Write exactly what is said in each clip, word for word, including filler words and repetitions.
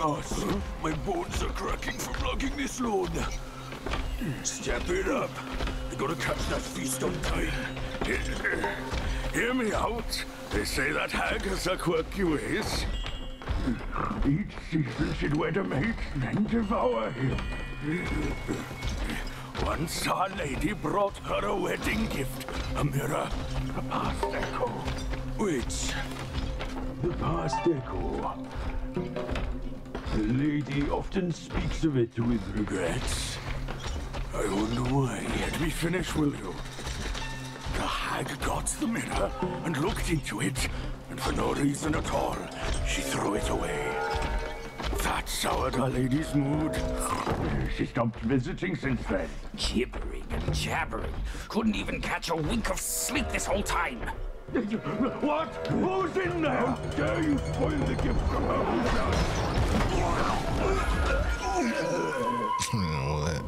us. My bones are cracking from lugging this load. Step it up. I gotta catch that feast on time. Hear me out. They say that hag has her quirky ways. Each season she'd wed a mate, then devour him. Once our lady brought her a wedding gift, a mirror, a past echo. Which? The past echo. The lady often speaks of it with regrets. I wonder why. Let me finish, will you? The hag got the mirror and looked into it, and for no reason at all, she threw it away. That soured our lady's mood. She stopped visiting since then. Gibbering and jabbering. Couldn't even catch a wink of sleep this whole time. What? Who's in there? How dare you spoil the gift from her who What?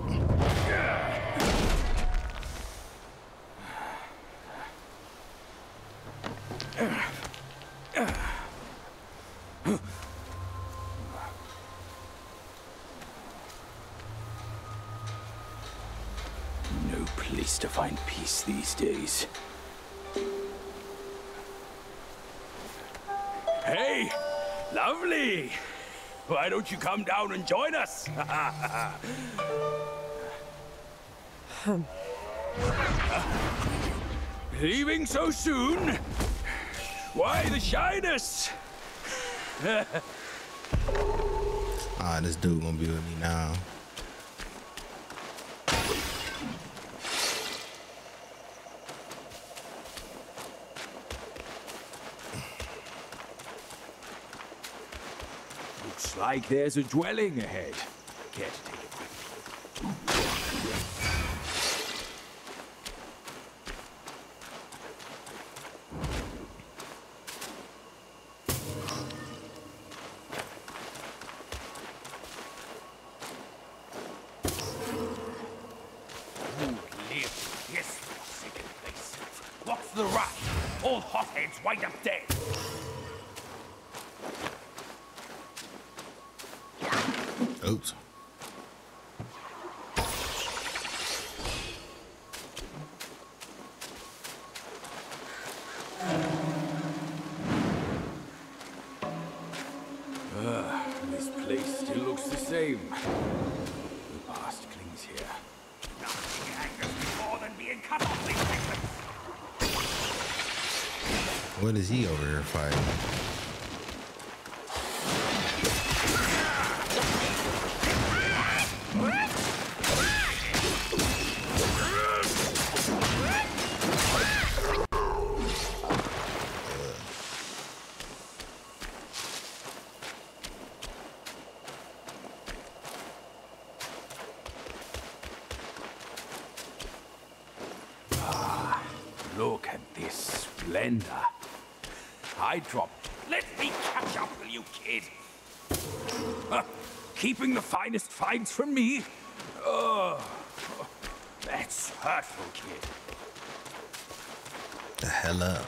No place to find peace these days. Hey! Lovely! Why don't you come down and join us? Leaving so soon? Why the shyness? Ah, this dude gonna be with me now. Looks like there's a dwelling ahead. Care to take a quick look? What's the rush? All hotheads wind up dead. Oops. Uh, this place still looks the same. The past clings here. Nothing angers me more than being cut off these segments. What is he over here fighting? Ah, look at this splendor. I dropped. Let me catch up, will you, kid? Huh, keeping the finest finds from me? Oh, that's hurtful, kid. The hell up.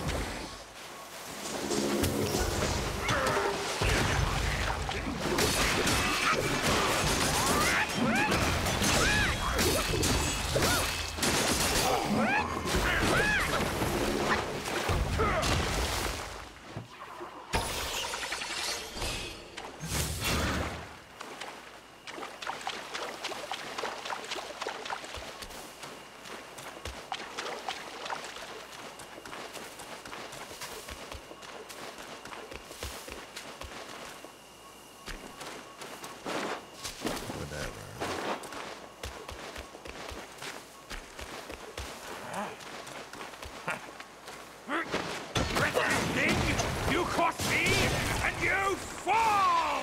You cross me, and you fall!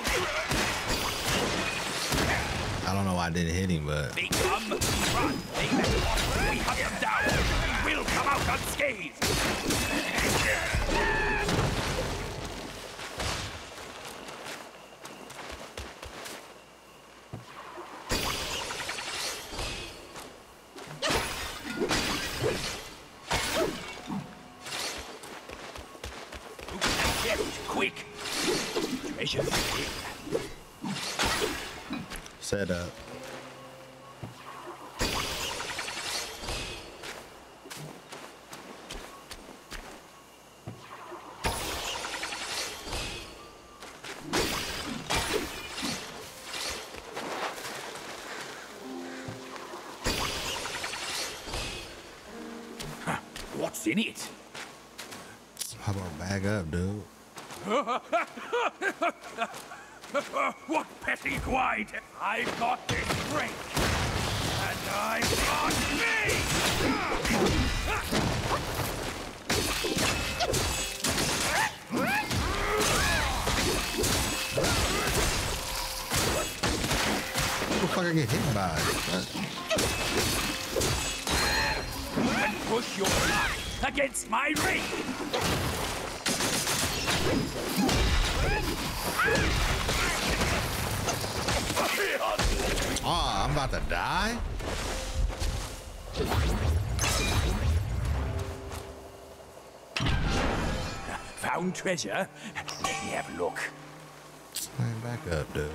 I don't know why I didn't hit him, but They come, we run, they let off, we hunt them down. We will come out unscathed. Quick! Treasure. Set up. What's in it? How about bag up, dude? What petty gwide? I've got this drink, and I've got me! What the fuck I get hit by? What? And push your luck against my ring! Oh, I'm about to die? Found treasure? Let me have a look. Man, back up, dude.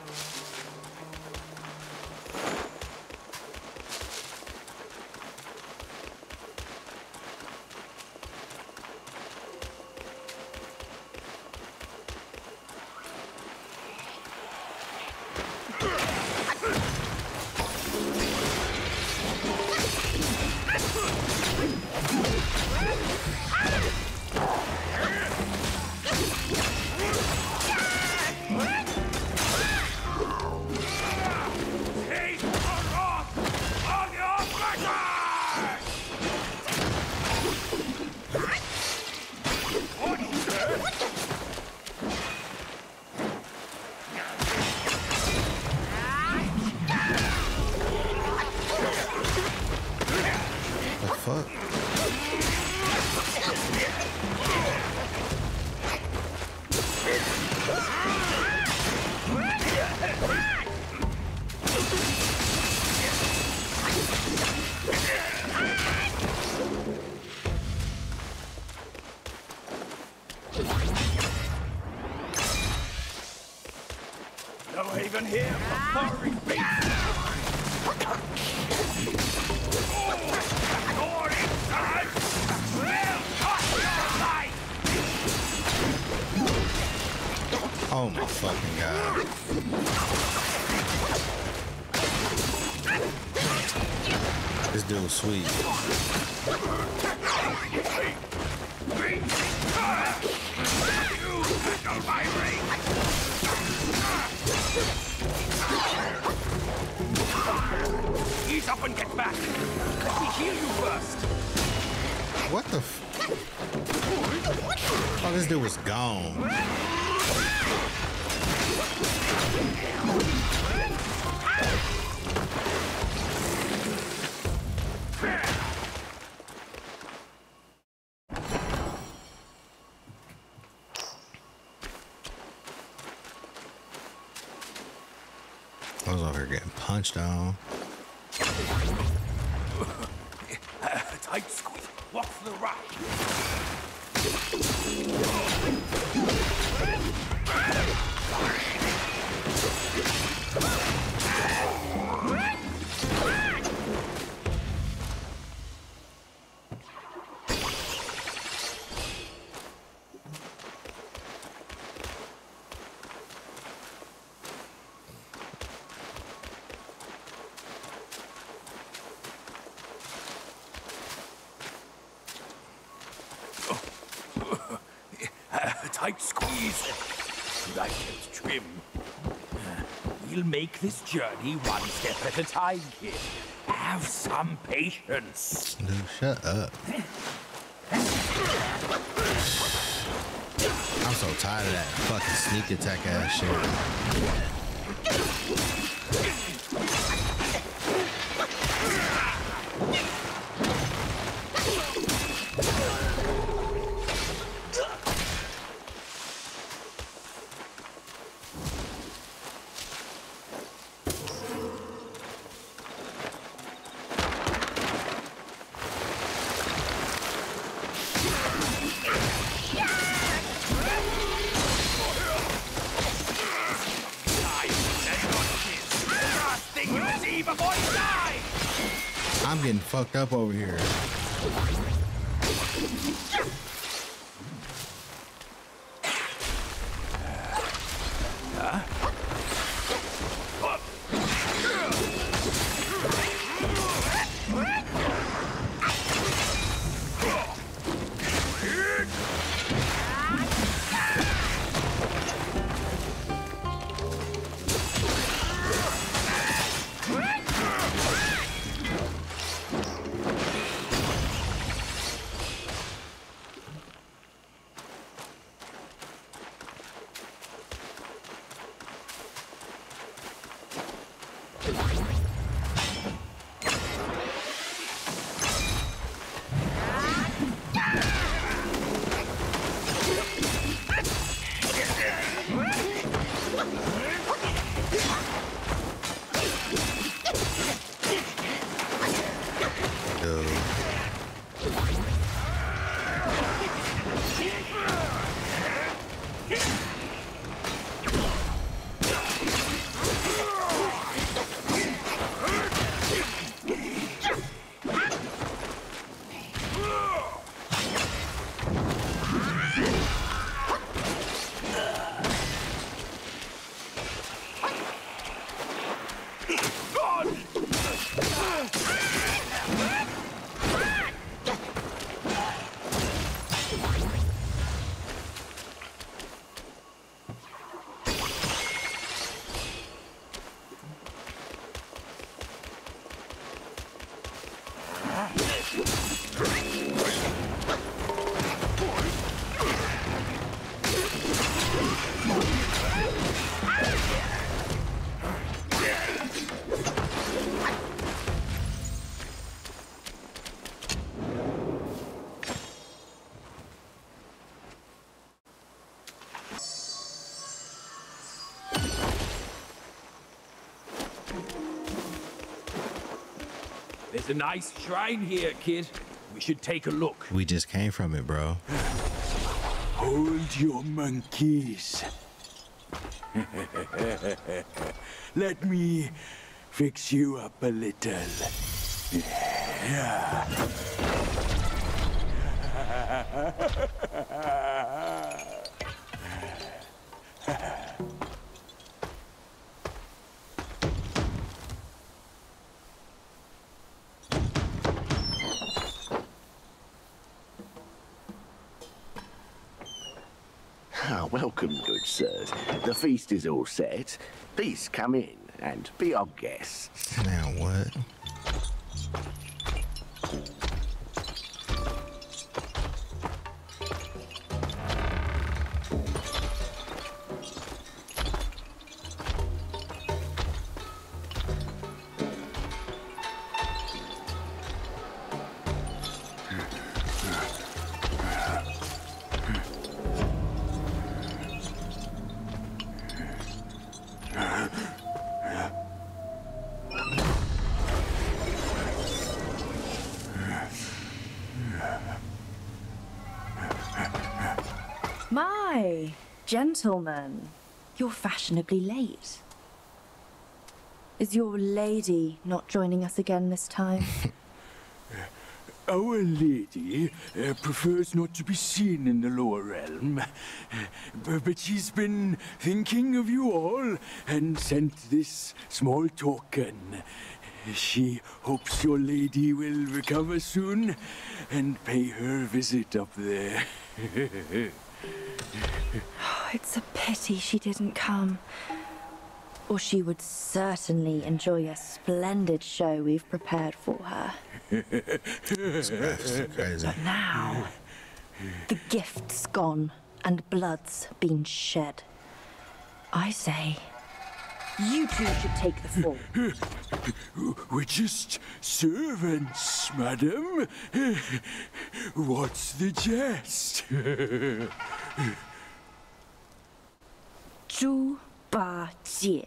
No haven here for furry feet! More inside! Will cut your life! Oh my fucking god. This dude was sweet. You handle my ring! Ease up and get back! Let me heal you first! What the f- Oh, this dude was gone. I was over here getting punched on. Tight squeeze. What's the rush? Tight squeeze. Should I kept trim? We'll make this journey one step at a time, kid. Have some patience. Dude, shut up. I'm so tired of that fucking sneak attack ass shit. I'm getting fucked up over here. There's a nice shrine here, kid. We should take a look. We just came from it, bro. Hold your monkeys. Let me fix you up a little. Yeah. Ah, welcome, good sirs. The feast is all set. Please come in and be our guests. Now what? My gentlemen, you're fashionably late. Is your lady not joining us again this time? Our lady uh, prefers not to be seen in the lower realm, uh, but she's been thinking of you all and sent this small token. She hopes your lady will recover soon and pay her visit up there. It's a pity she didn't come. Or she would certainly enjoy a splendid show we've prepared for her. Crazy. But now, the gift's gone and blood's been shed. I say, you two should take the fall. We're just servants, madam. What's the jest? Zhu Ba Jie.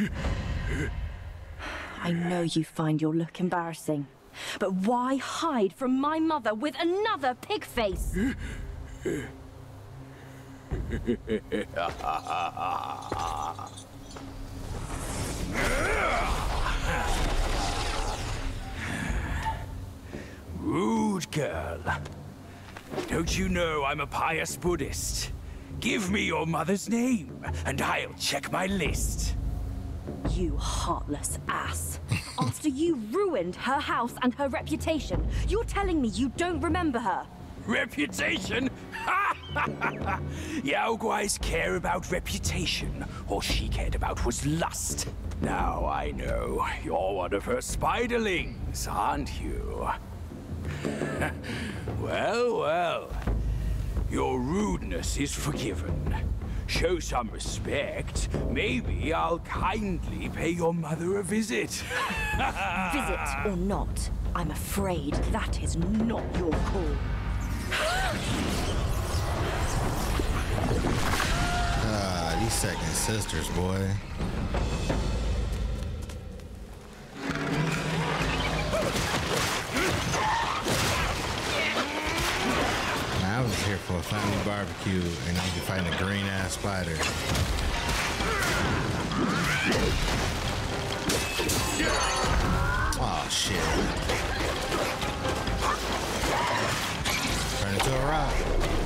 I know you find your look embarrassing, but why hide from my mother with another pig face? Rude girl. Don't you know I'm a pious Buddhist? Give me your mother's name, and I'll check my list. You heartless ass. After you ruined her house and her reputation, you're telling me you don't remember her? Reputation? Yao Guai's care about reputation. All she cared about was lust. Now I know. You're one of her spiderlings, aren't you? Well, well. Your rudeness is forgiven. Show some respect. Maybe I'll kindly pay your mother a visit. Visit or not, I'm afraid that is not your call. Ah, these second sisters, boy. I was here for a family barbecue and I'm fighting a green ass spider. Oh shit. Turn into a rock.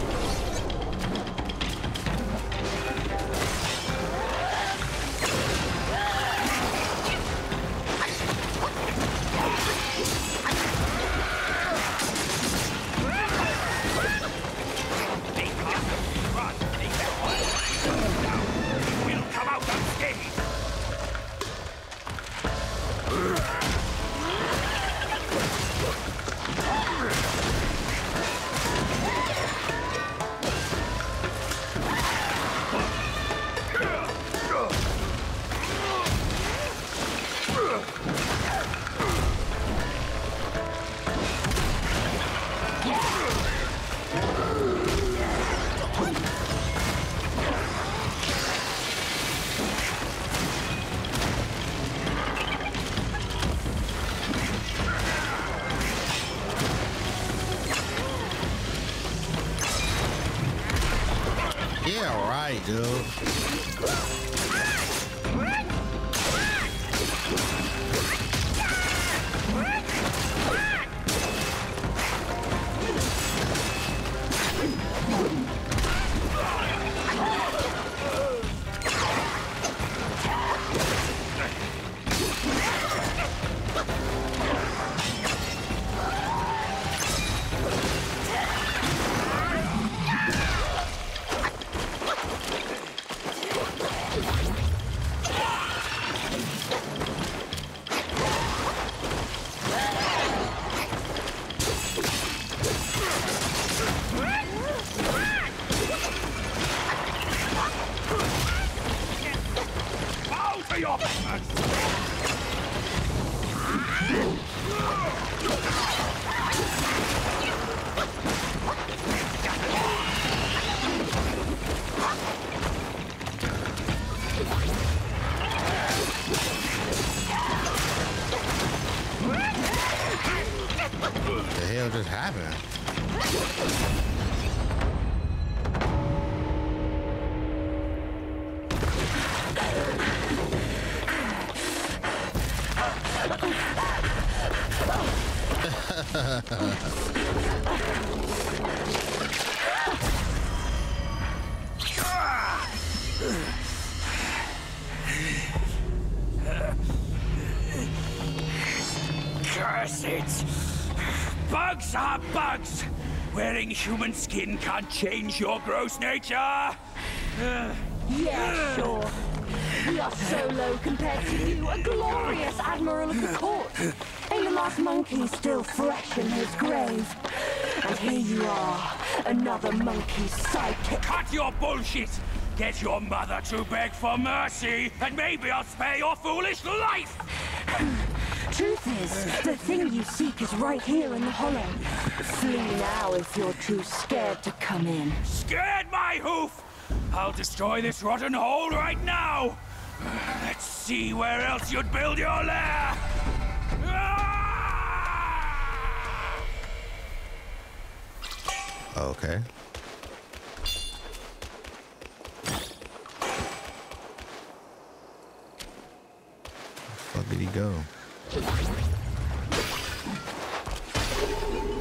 Yeah, right, dude. What the hell just happened? Curse it! Bugs are bugs! Wearing human skin can't change your gross nature! Yeah, sure. We are so low compared to you, a glorious admiral of the court. Ain't the last monkey still fresh in his grave? And here you are, another monkey's sidekick. Cut your bullshit! Get your mother to beg for mercy, and maybe I'll spare your foolish life! Truth is, the thing you seek is right here in the hollow. Flee now if you're too scared to come in. Scared my hoof! I'll destroy this rotten hole right now! Let's see where else you'd build your lair! Okay. Where did he go?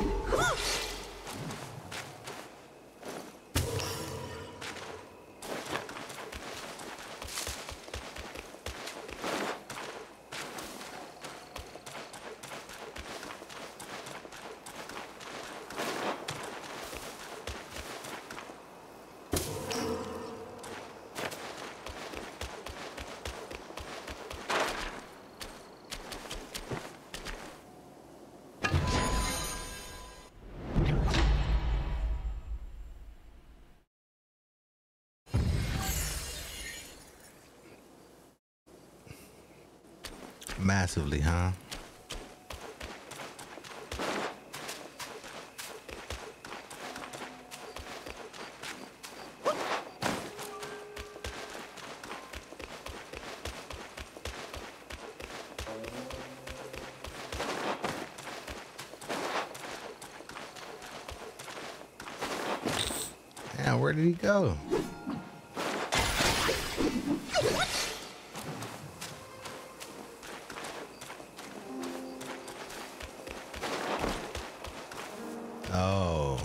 Massively, huh? Yeah, where did he go? Oh.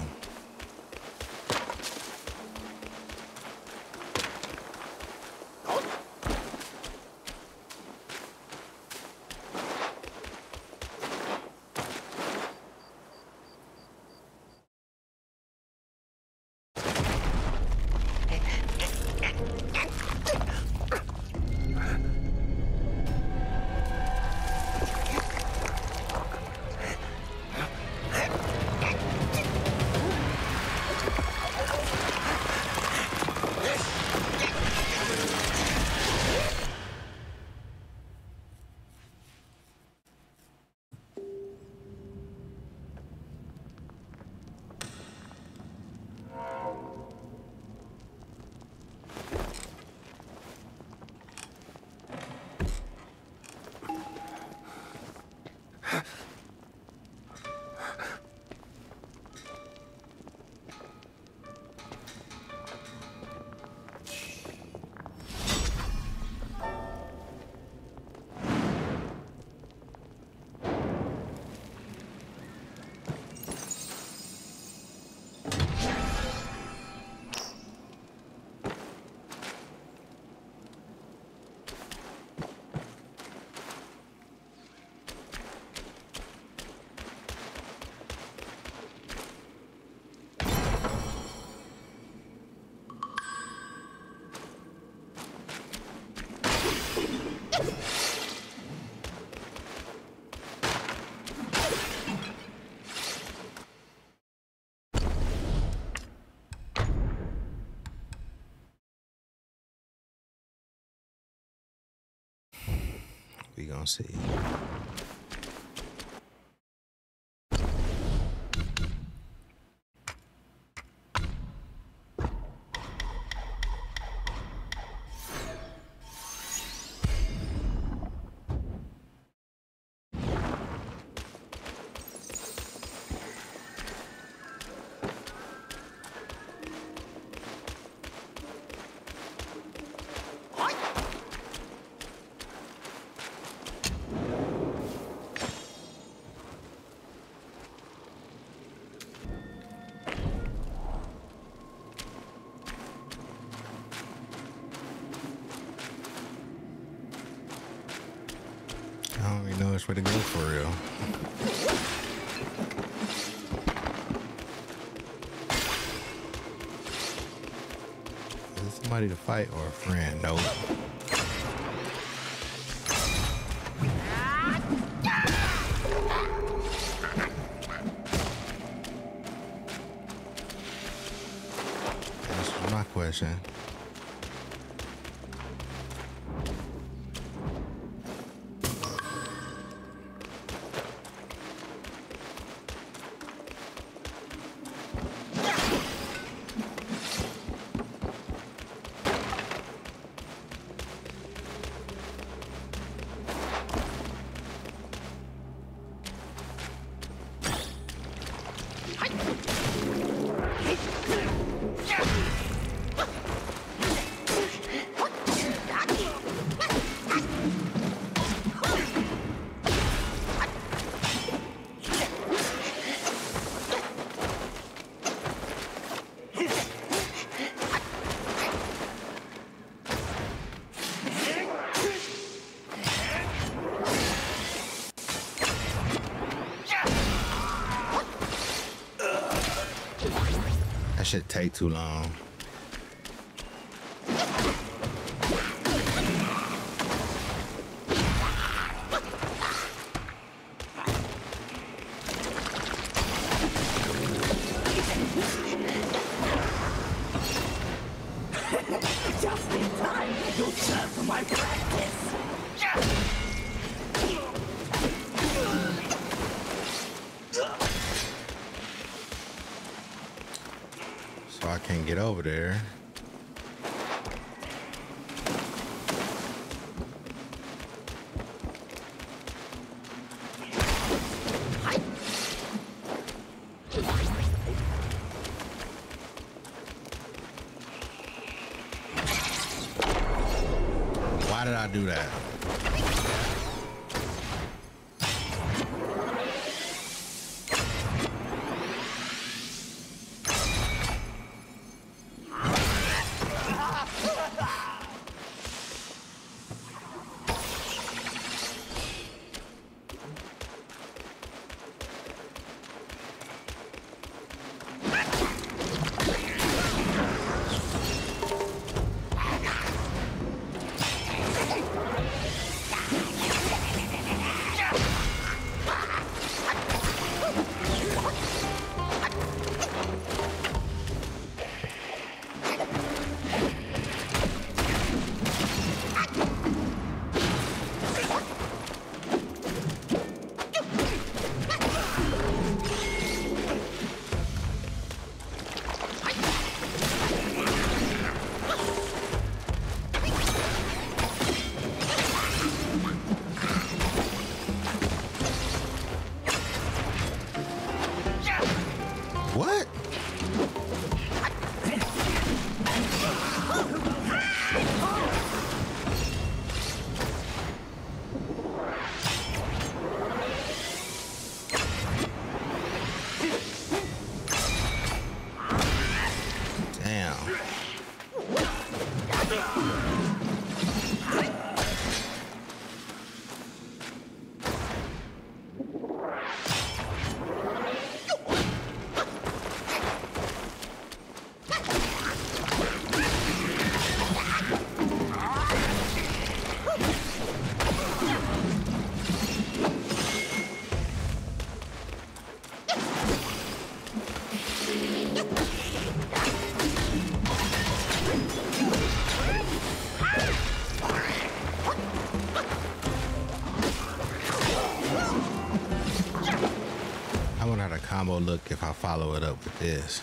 We gonna see. I don't really know which way to go for real. Is this somebody to fight or a friend? Nope. This was my question. That shit take too long. Just in time, you'll serve for my practice. can get over there. Why did I do that? What? Damn. I wonder how the combo look if I follow it up with this.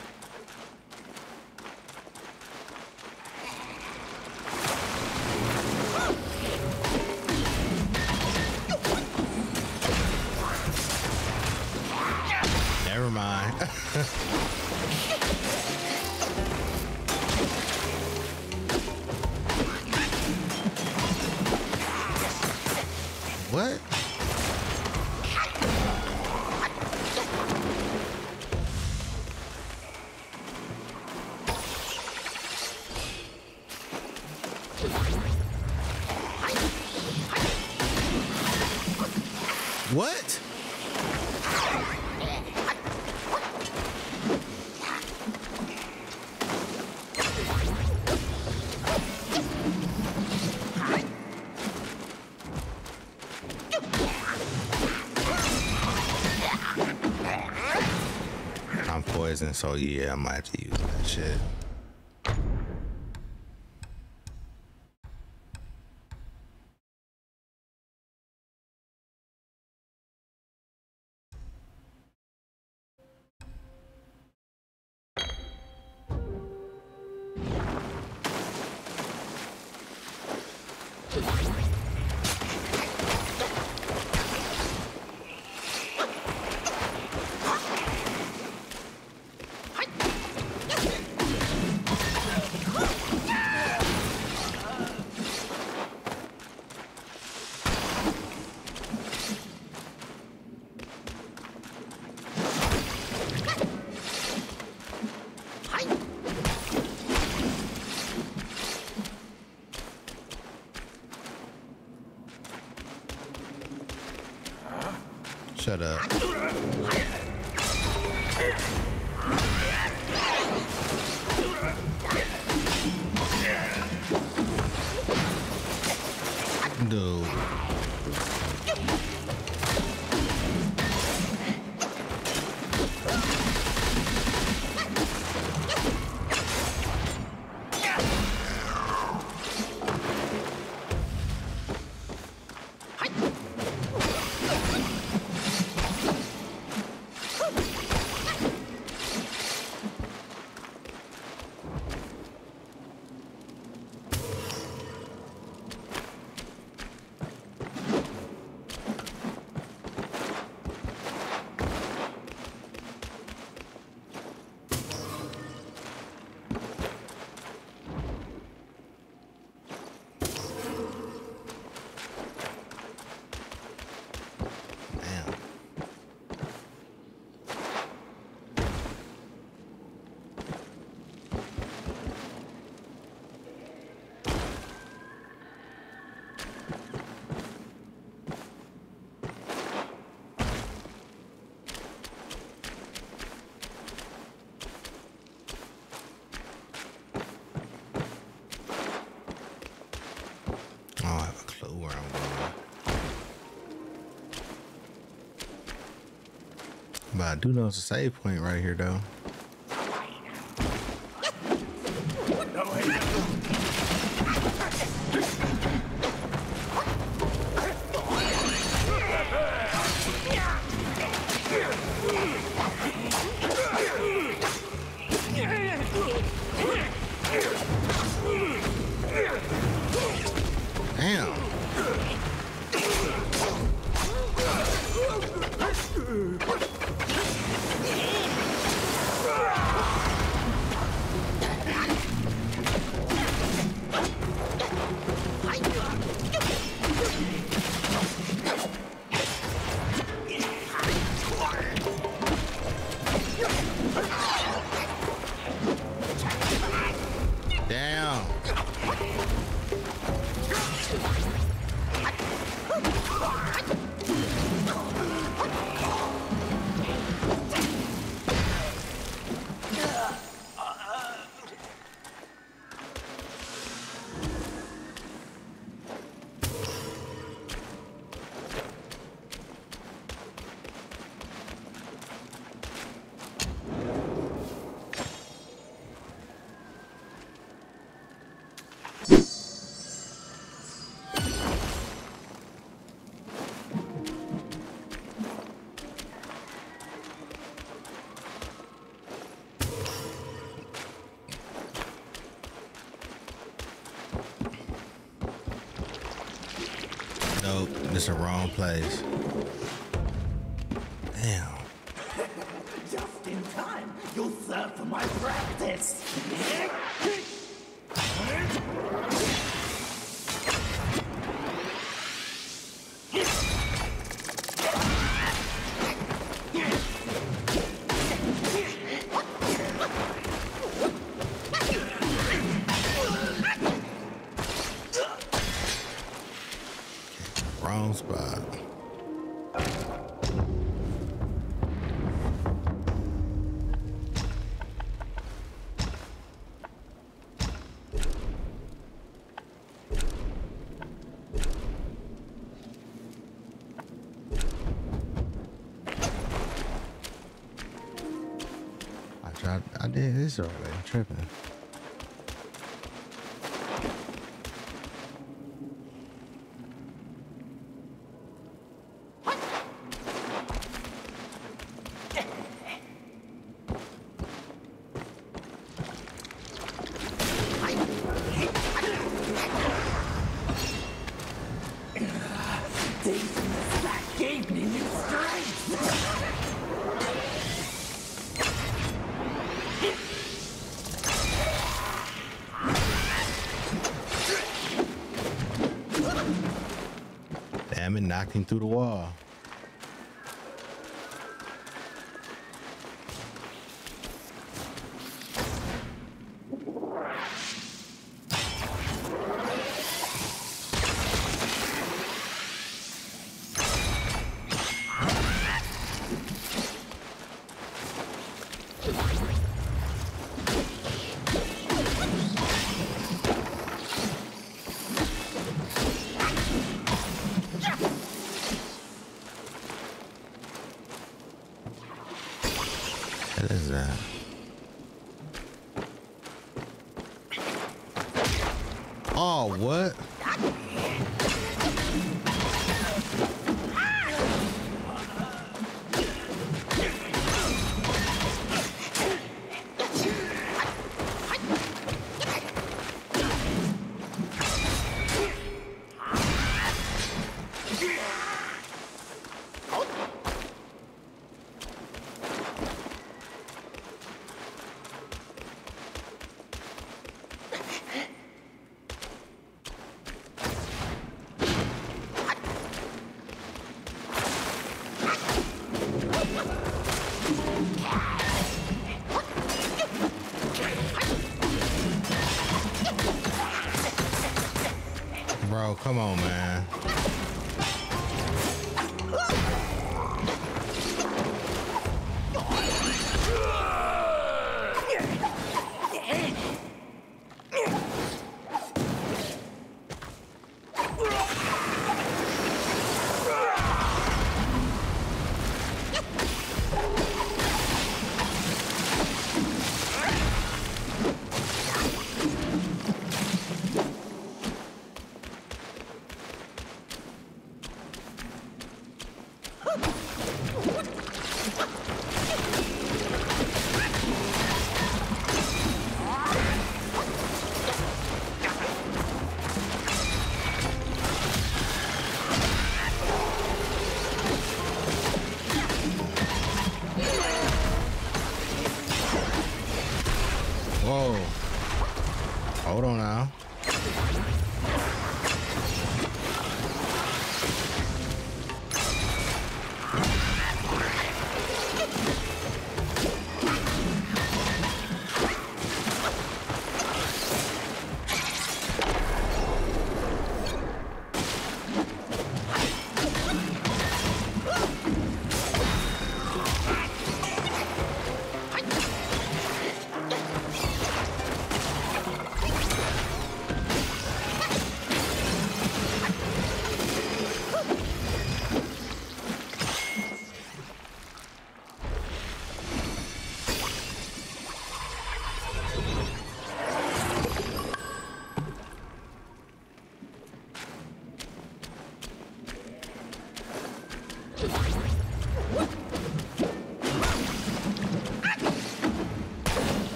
Never mind. What? What? I'm poisoned, so yeah, I might have to use that shit. Shut up. Dude. But I do know it's a save point right here, though. Damn. Damn. Nope, this is the wrong place. Damn. Just in time, you'll serve for my practice. Wrong spot. I tried. I did this already. I'm tripping. That gave me new strength. Damn it, knocked him through the wall. What is that? Oh, what? Bro, come on, man.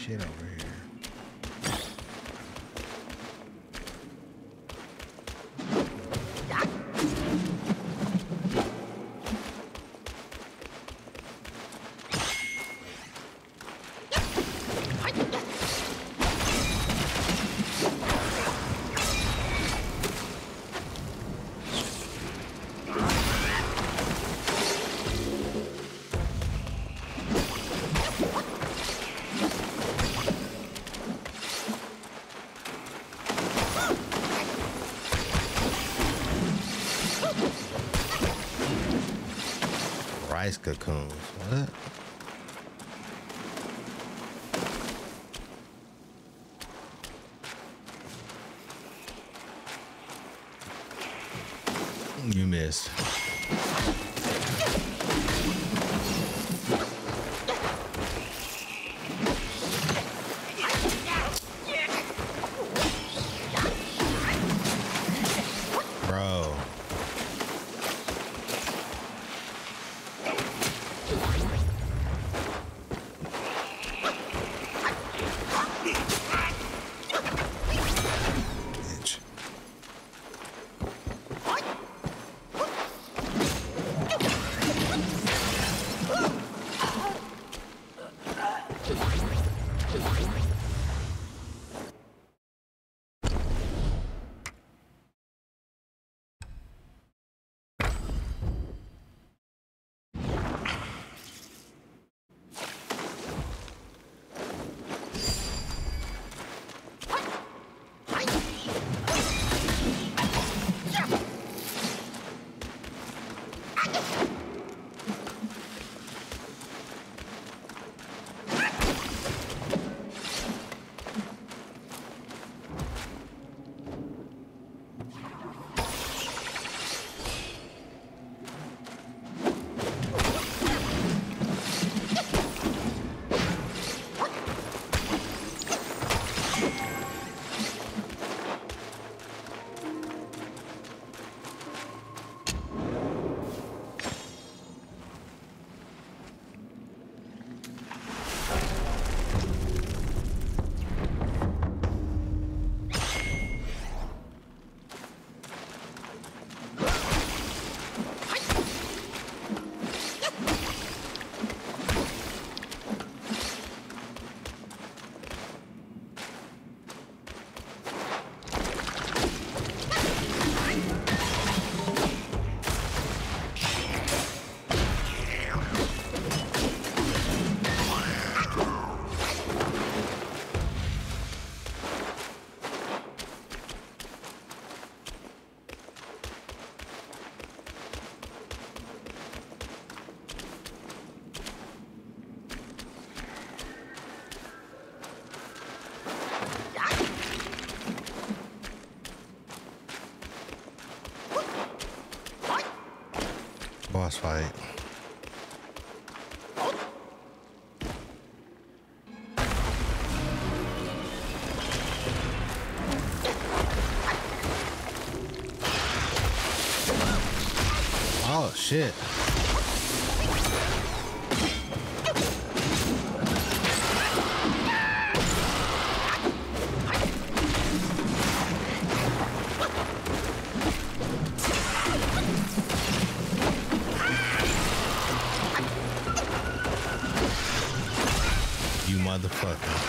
shit over here. Rice cocoons. What? You missed. Bro. Boss fight. Oh shit. You motherfucker.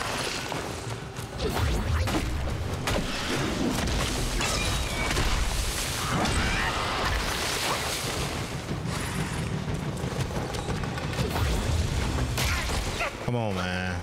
Come on, man.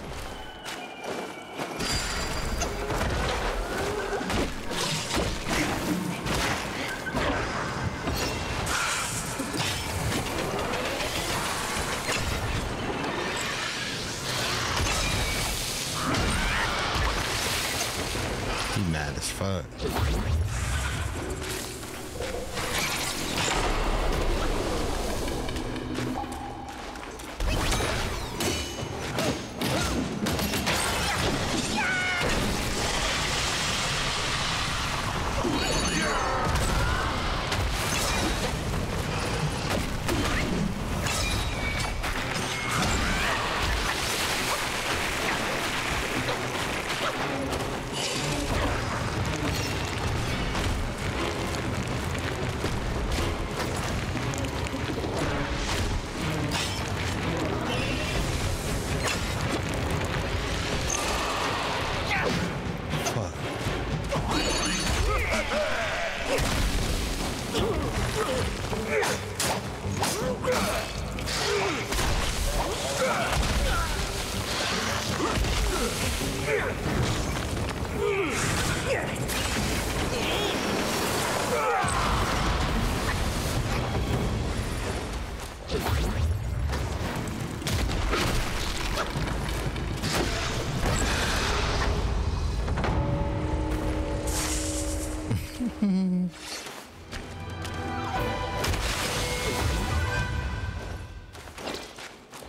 He mad as fuck.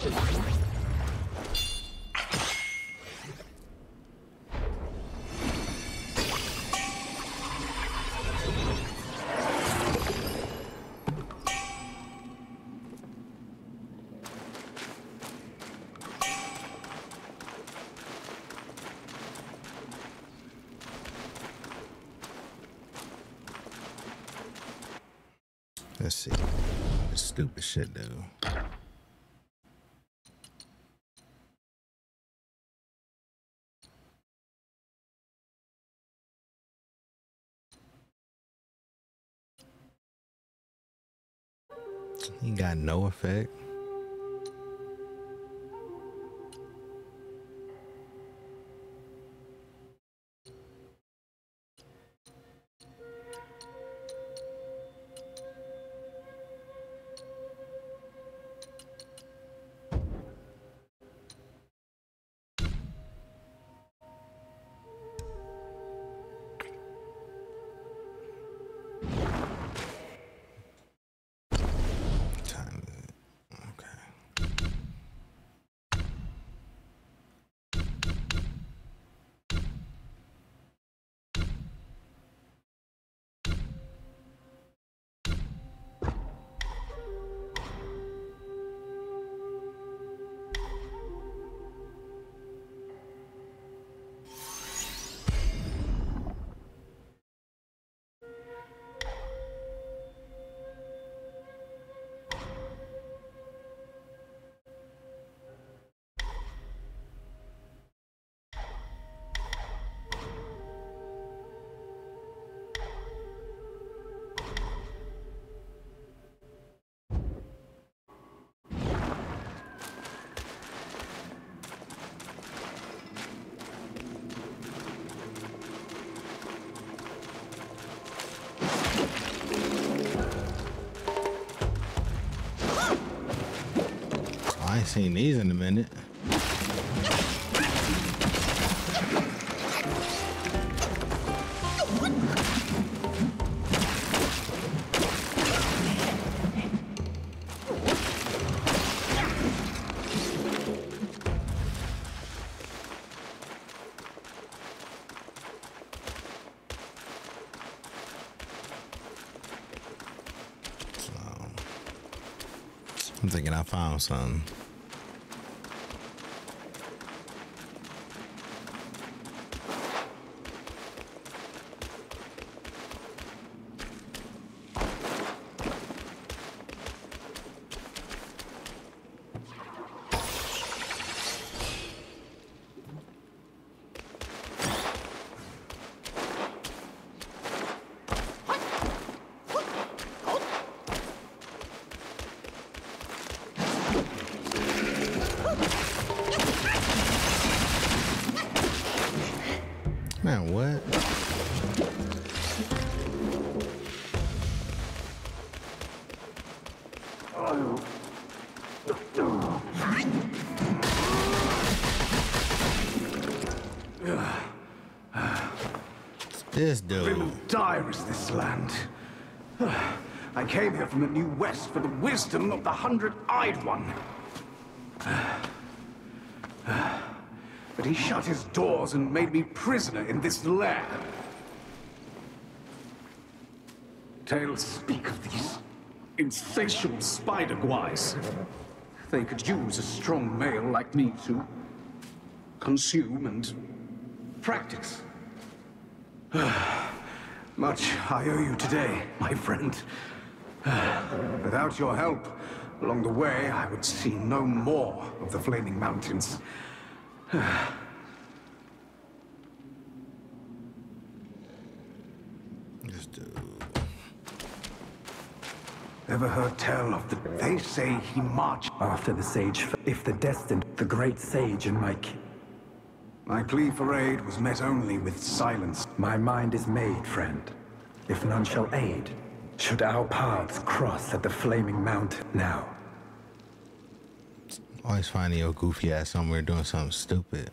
Let's see. This stupid shit, though. He got no effect. I ain't seen these in a minute. I'm thinking I found something. Man, what? This dude. Grim and dire is this land. I came here from the New West for the wisdom of the Hundred-Eyed One. But he shut his doors and made me prisoner in this lair. Tales speak of these insatiable spider guys. They could use a strong male like me to consume and practice. Much I owe you today, my friend. Without your help, along the way, I would see no more of the Flaming Mountains. This dude. Ever heard tell of the... They say he marched After the sage, if the destined, the great sage in my ki- My plea for aid was met only with silence. My mind is made, friend. If none shall aid, should our paths cross at the Flaming Mountain now? Always finding your goofy ass somewhere doing something stupid.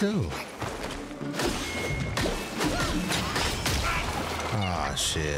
do? Ah, shit.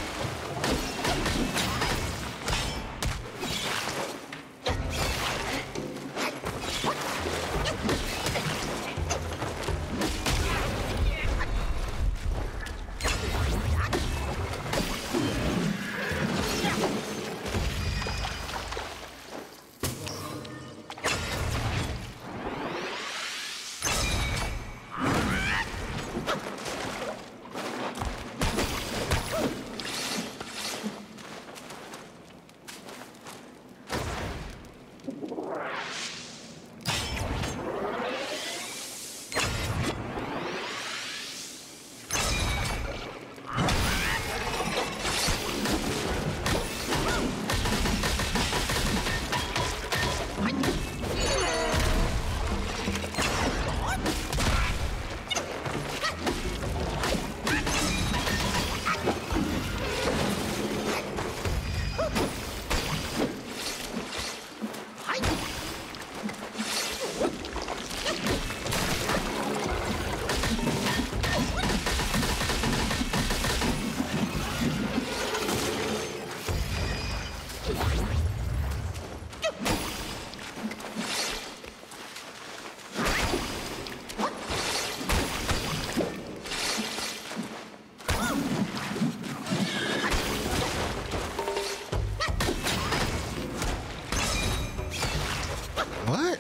What?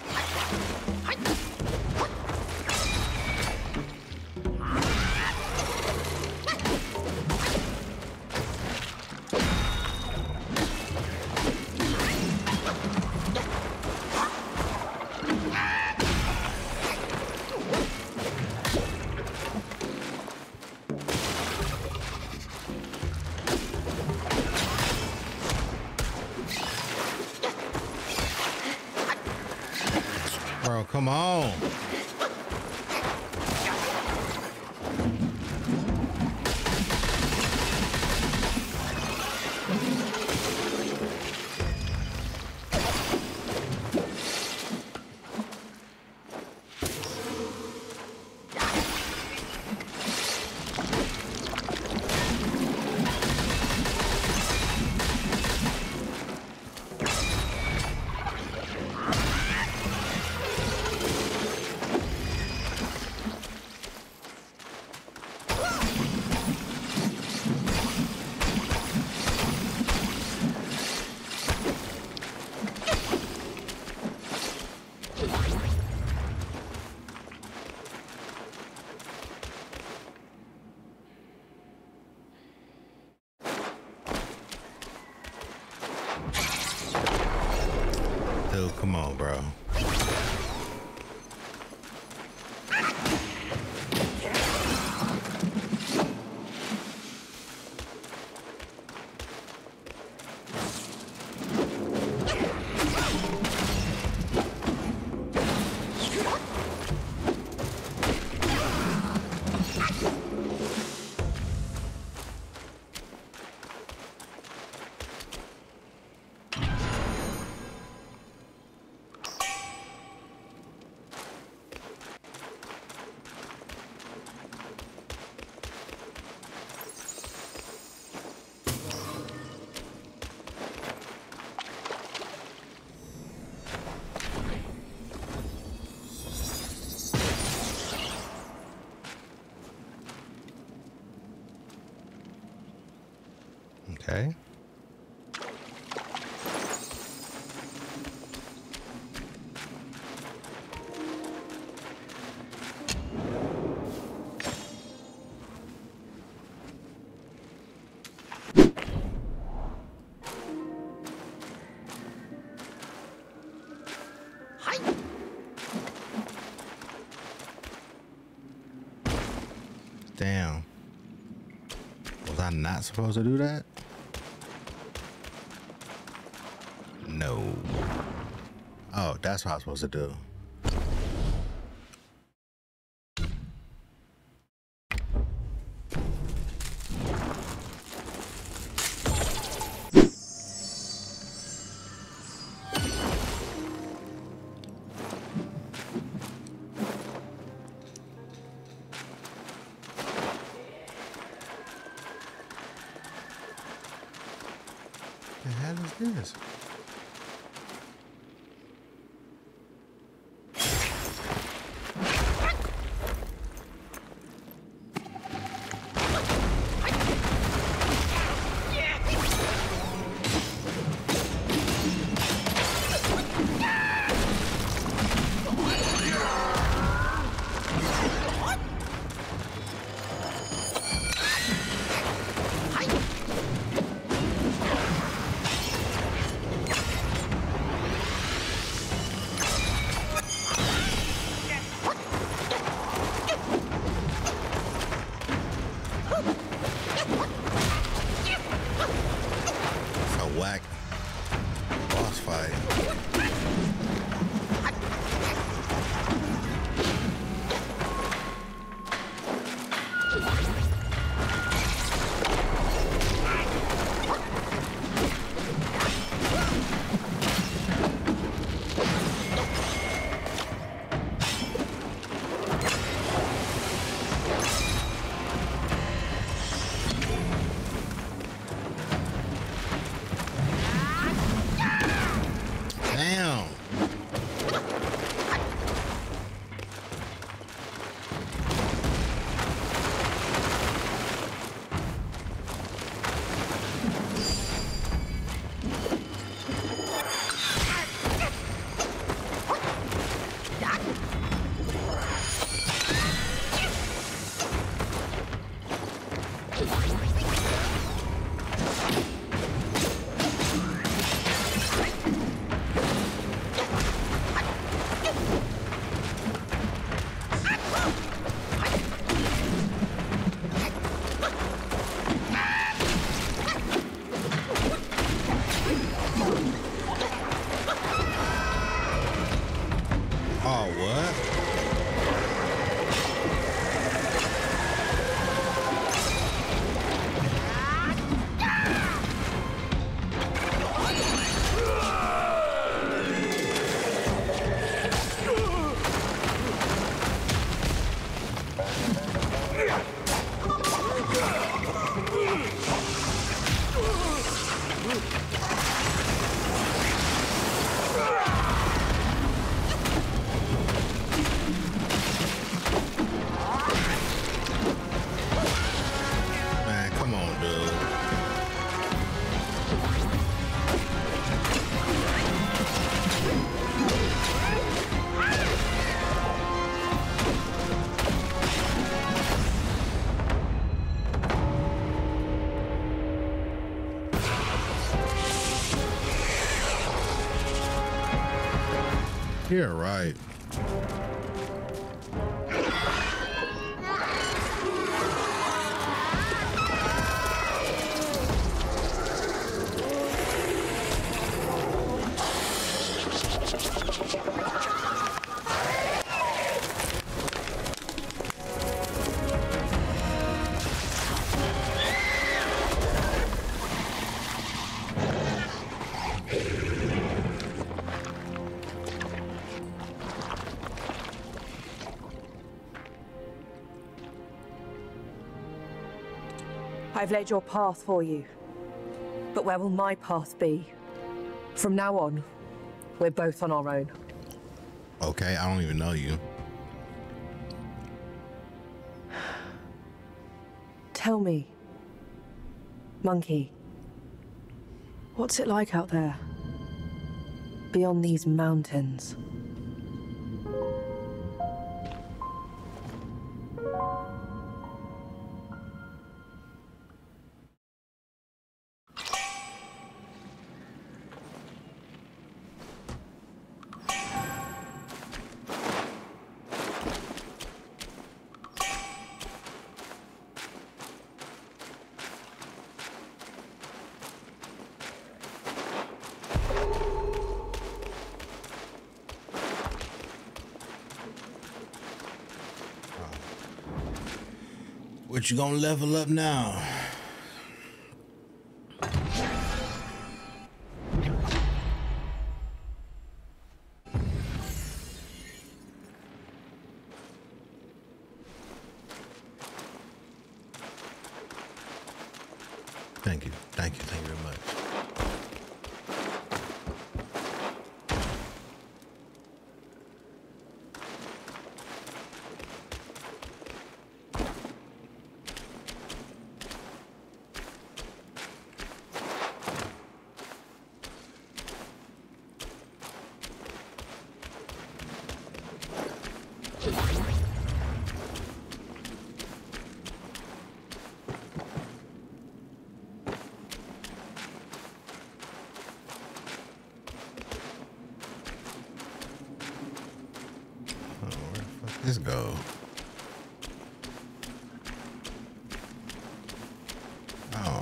Bro, come on. Dude, come on, bro. Okay. Damn. Was I not supposed to do that? No. Oh, that's what I was supposed to do. this? You're right. I've laid your path for you. But where will my path be? From now on, we're both on our own. Okay, I don't even know you. Tell me, Monkey, what's it like out there? Beyond these mountains? What you gonna level up now? Thank you, thank you, thank you very much. Let's go. Oh.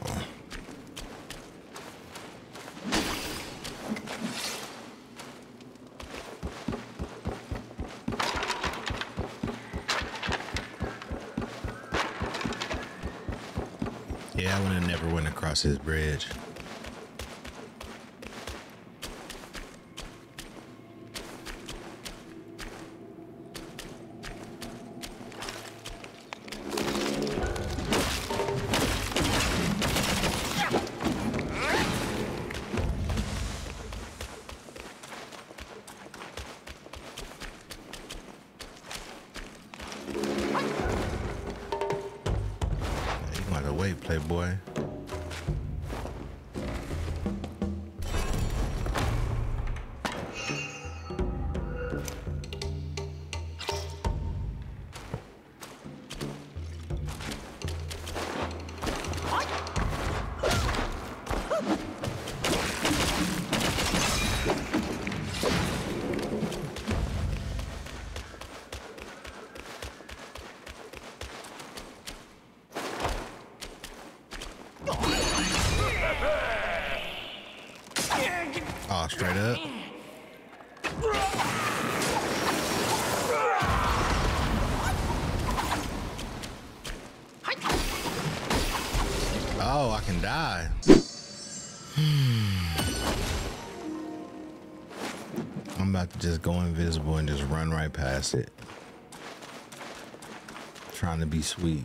Yeah, I would have never went across his bridge. Playboy. Oh, straight up. Oh, I can die. I'm about to just go invisible and just run right past it. Trying to be sweet.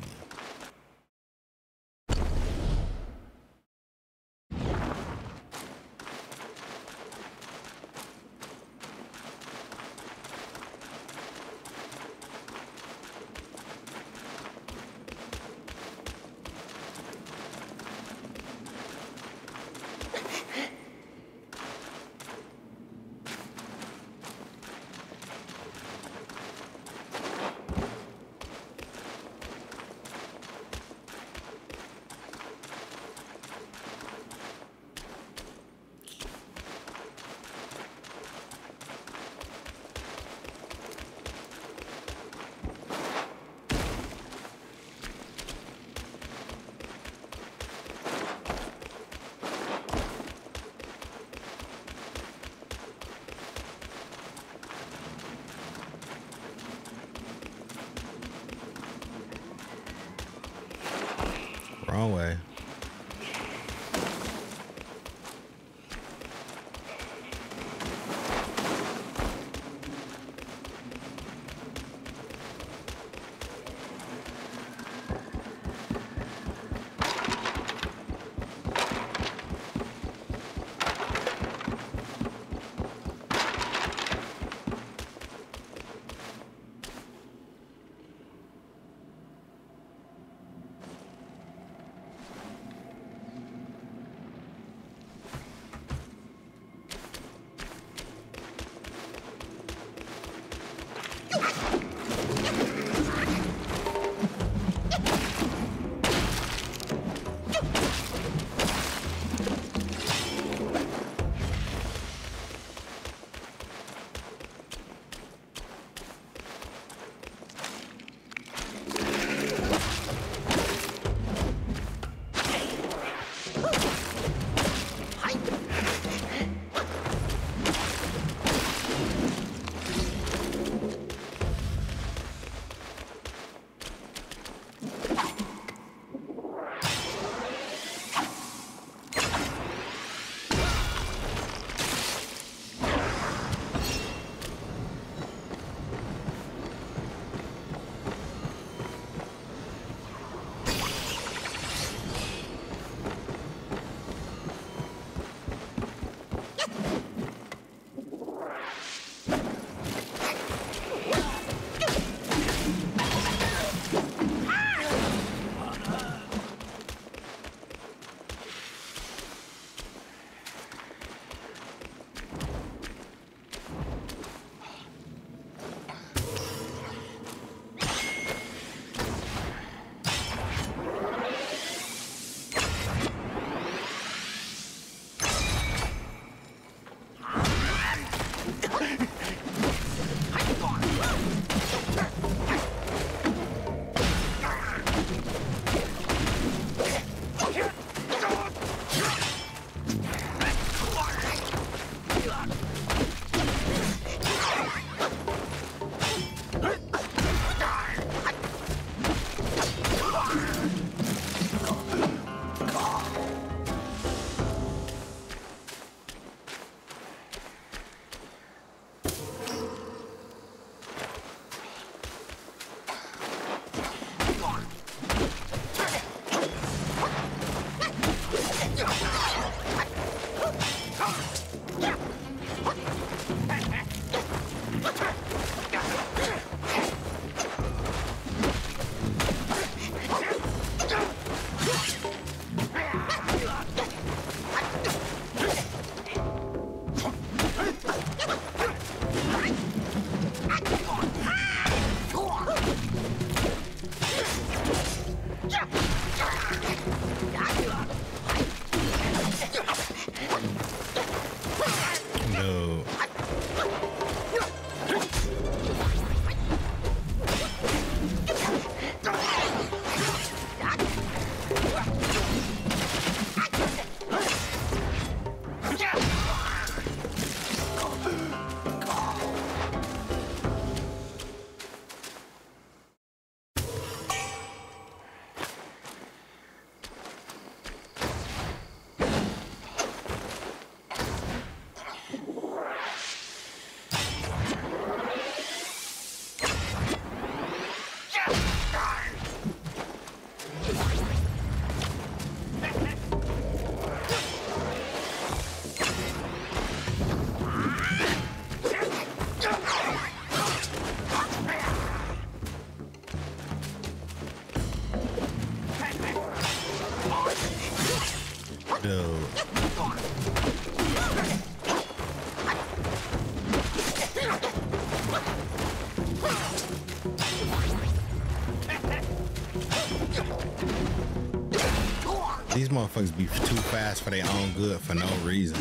Wrong way. These motherfuckers be too fast for their own good for no reason.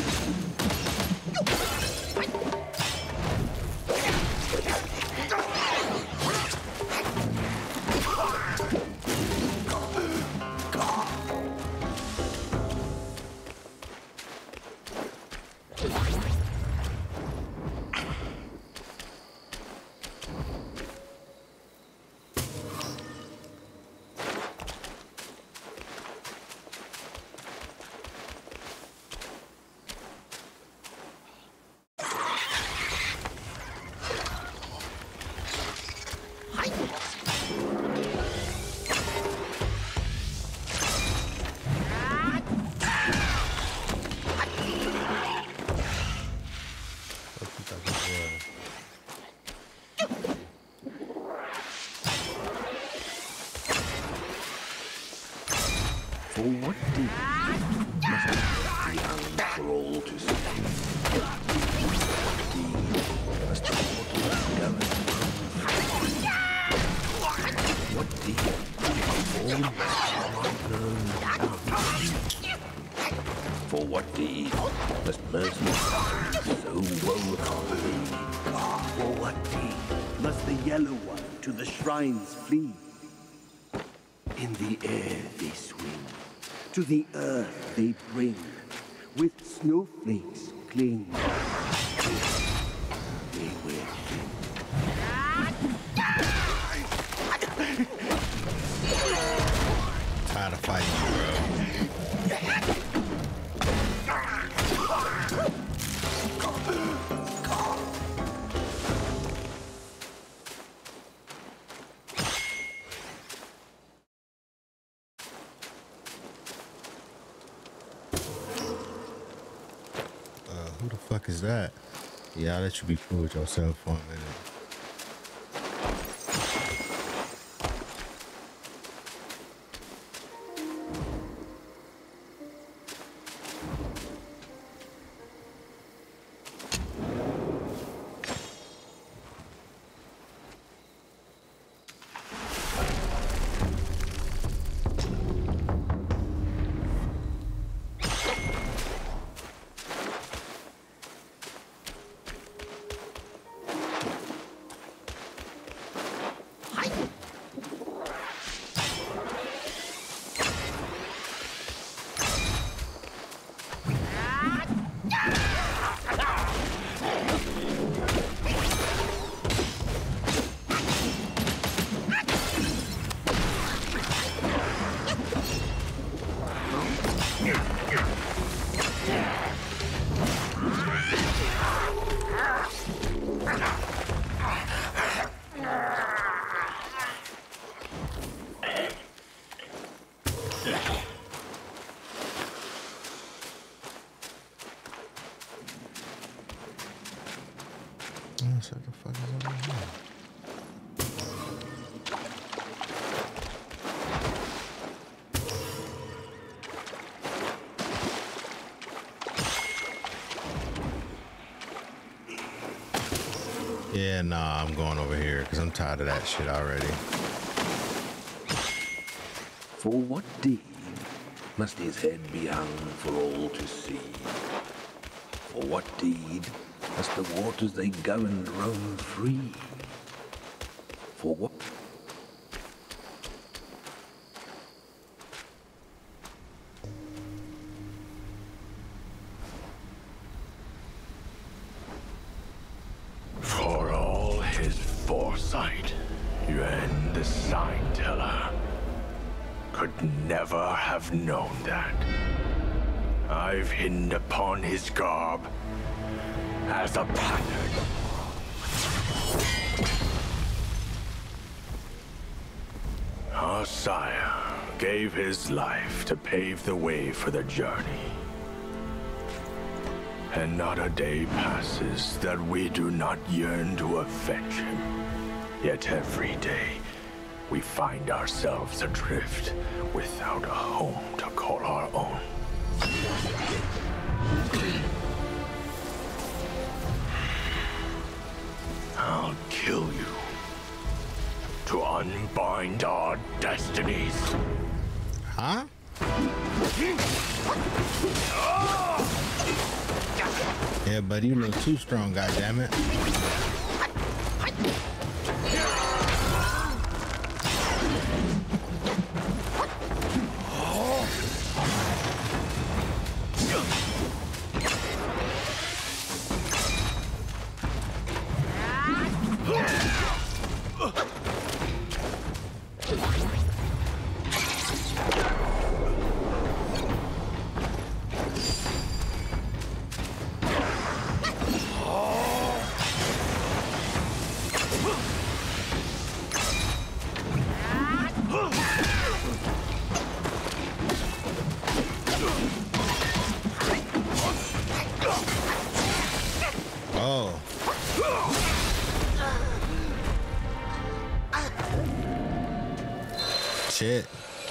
For what deed must be young for all to see? What deed must the waters govern? What deed for what deed must mercy so woe thee? For what deed must the yellow one to the shrines flee? In the air they swing, to the earth they bring, with snowflakes cling. They will sing. Tired of fighting you, bro. Who the fuck is that? Yeah, I'll let you be cool with yourself for a minute. What the fuck is over here? Yeah, nah, I'm going over here because I'm tired of that shit already. For what deed must his head be hung for all to see? For what deed must the waters they govern roam free? For what? For all his foresight, Yuan the sign teller could never have known that. I've hidden upon his garb as a pattern. Our sire gave his life to pave the way for the journey. And not a day passes that we do not yearn to avenge him. Yet every day, we find ourselves adrift without a home to call our own. I'll kill you to unbind our destinies. Huh? Yeah, buddy, you look too strong, goddammit. Oh. Shit.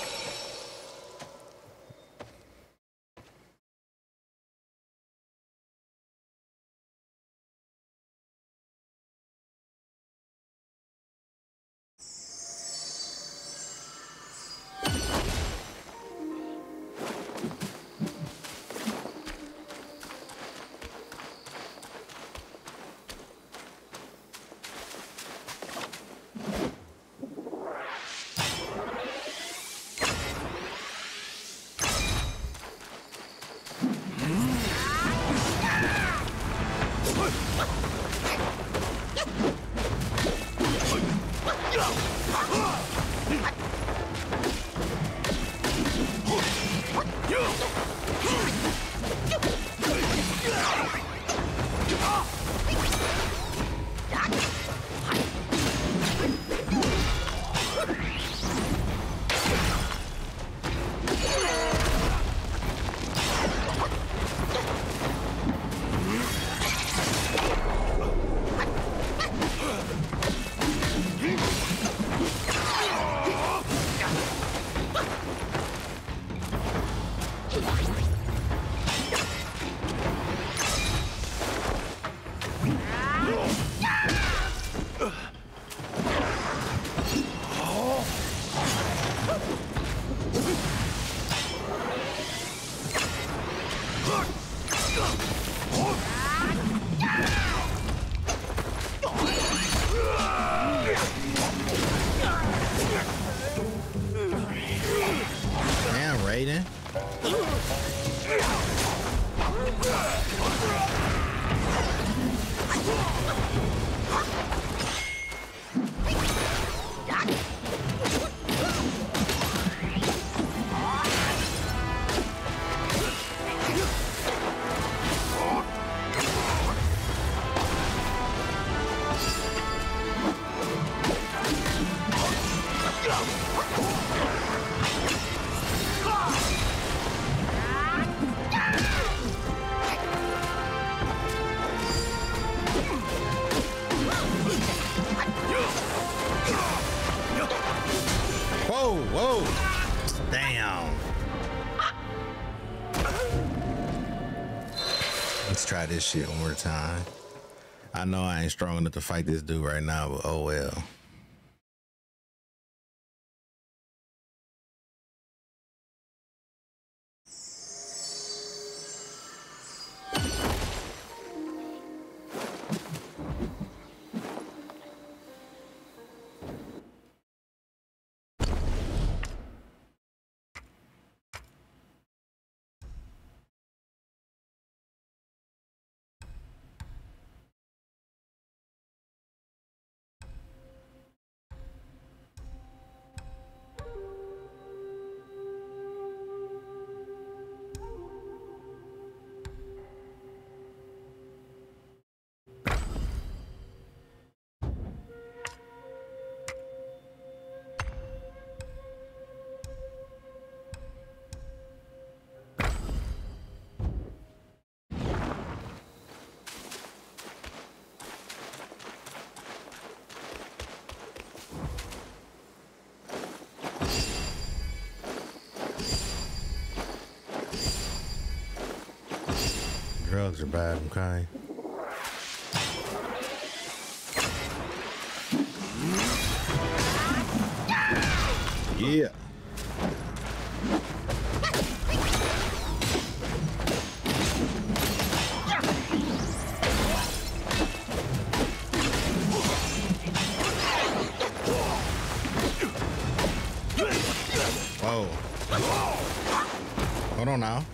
Damn, Raiden. Whoa, whoa. Damn. Let's try this shit one more time. I know I ain't strong enough to fight this dude right now, but oh well. Drugs are bad, okay? Yeah. Whoa. Hold on now.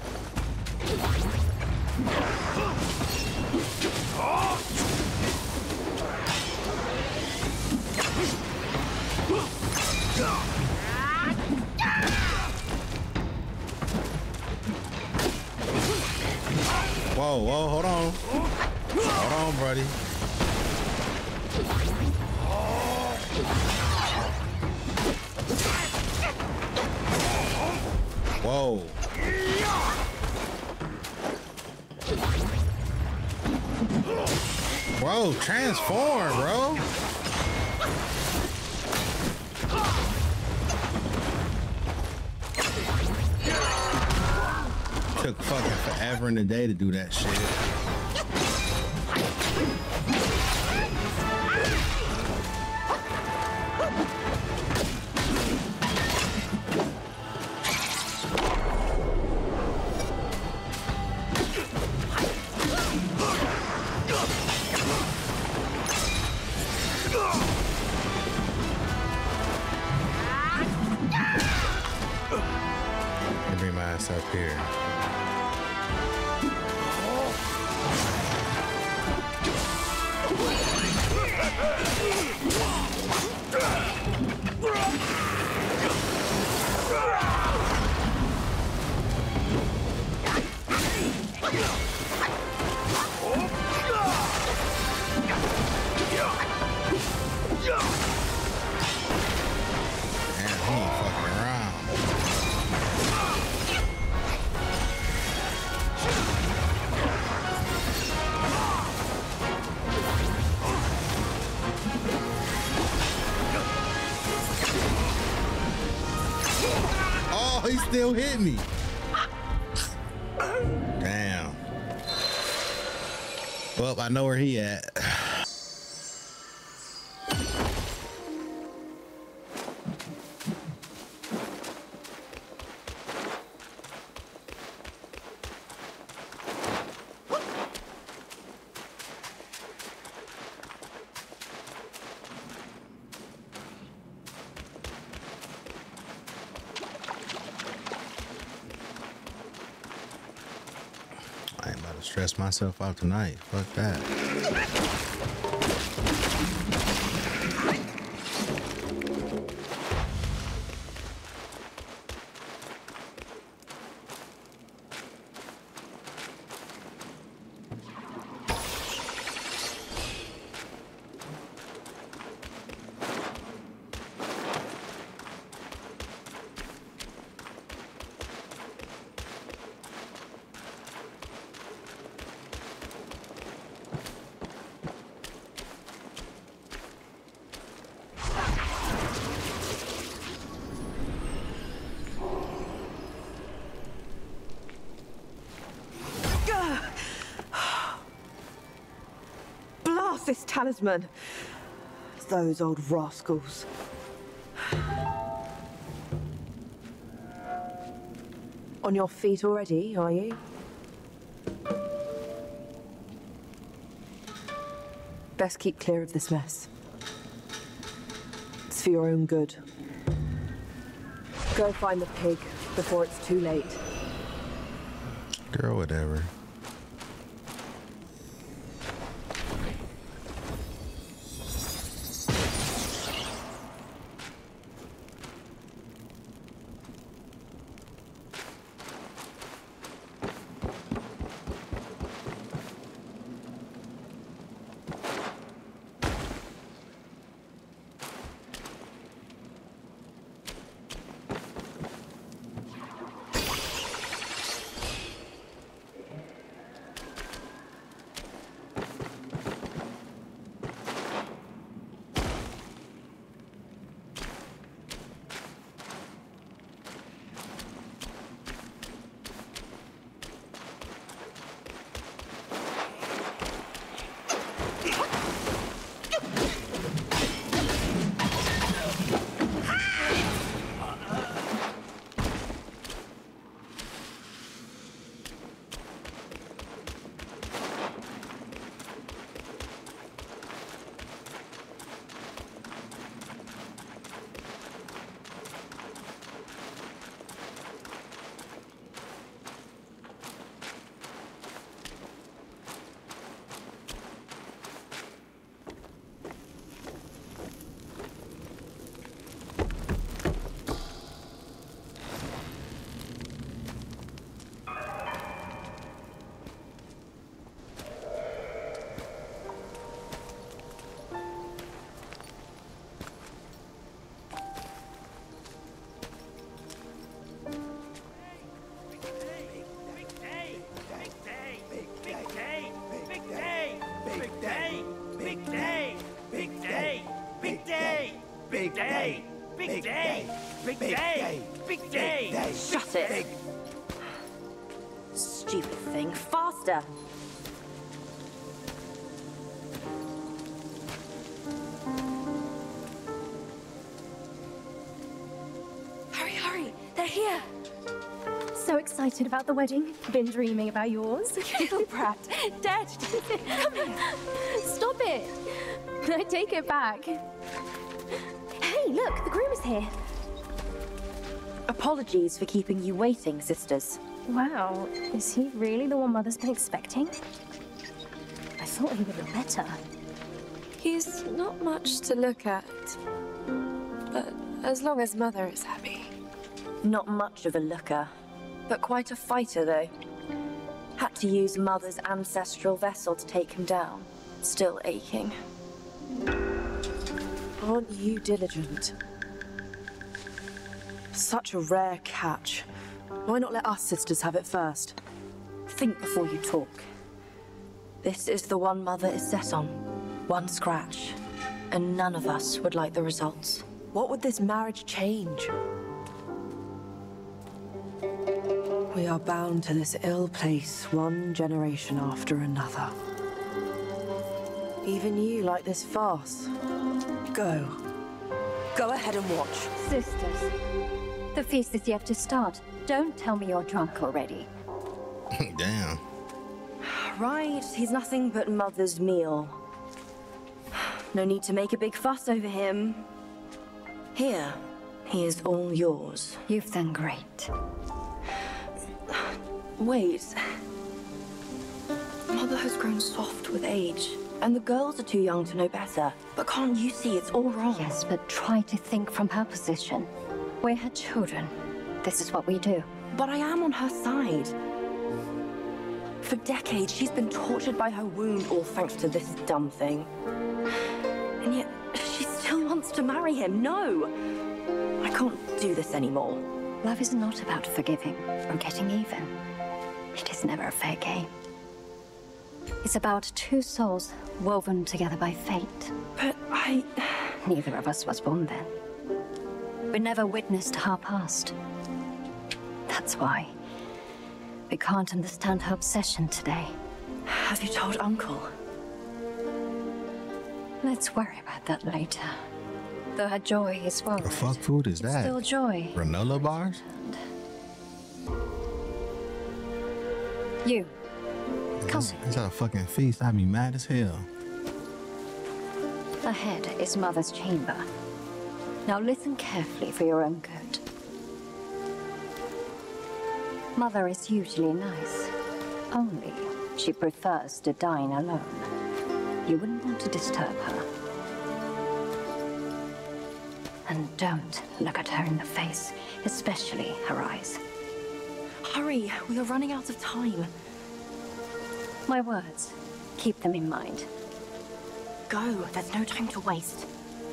Whoa, whoa, hold on. Hold on, buddy. Whoa. Bro, transform, bro. Took fucking forever in the day to do that shit. Let me bring my ass up here. Damn, he ain't fucking around. Oh, he still hit me. Damn. Well, I know where he at. I ain't about to stress myself out tonight. Fuck that. Blast this talisman! Those old rascals. On your feet already, are you? Best keep clear of this mess. It's for your own good. Go find the pig before it's too late. Girl, whatever. Big day! Big day! Big day! Big day! Shut it! Stupid thing. Faster! Hurry, hurry! They're here! So excited about the wedding. Been dreaming about yours. Little brat. Dead. Come here. Stop it. I take it back. Hey, look, the groom is here. Apologies for keeping you waiting, sisters. Wow, is he really the one Mother's been expecting? I thought he would look better. He's not much to look at, but as long as Mother is happy. Not much of a looker, but quite a fighter, though. Had to use Mother's ancestral vessel to take him down. Still aching. Aren't you diligent? Such a rare catch. Why not let us sisters have it first? Think before you talk. This is the one Mother is set on. One scratch. And none of us would like the results. What would this marriage change? We are bound to this ill place one generation after another. Even you like this farce. Go. Go ahead and watch. Sisters, the feast is yet to start. Don't tell me you're drunk already. Damn. Right, he's nothing but Mother's meal. No need to make a big fuss over him. Here, he is all yours. You've done great. Wait. Mother has grown soft with age, and the girls are too young to know better. But can't you see it's all wrong? Yes, but try to think from her position. We're her children. This is what we do. But I am on her side. For decades, she's been tortured by her wound, all thanks to this dumb thing. And yet, she still wants to marry him. No! I can't do this anymore. Love is not about forgiving or getting even. It is never a fair game. It's about two souls woven together by fate. But I... Neither of us was born then. We never witnessed our past. That's why we can't understand her obsession today. Have you told Uncle? Let's worry about that later. Though her joy is worried. The fuck food is that? Still joy. Granola bars? You. Come. It's, it's a fucking feast. I'd be mad as hell. Ahead is Mother's chamber. Now listen carefully for your own good. Mother is usually nice. Only she prefers to dine alone. You wouldn't want to disturb her. And don't look at her in the face, especially her eyes. Hurry, we are running out of time. My words, keep them in mind. Go, there's no time to waste.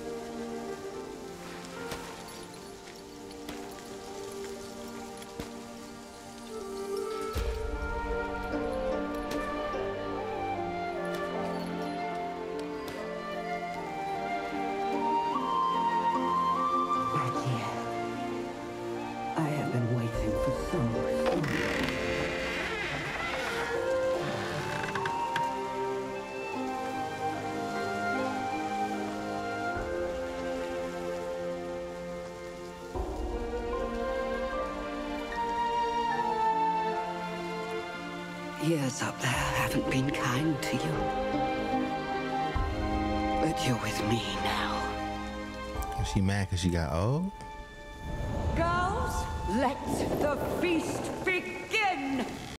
I have been waiting for so long. Years up there haven't been kind to you. But you're with me now. Is she mad because she got old? Girls, let the feast begin!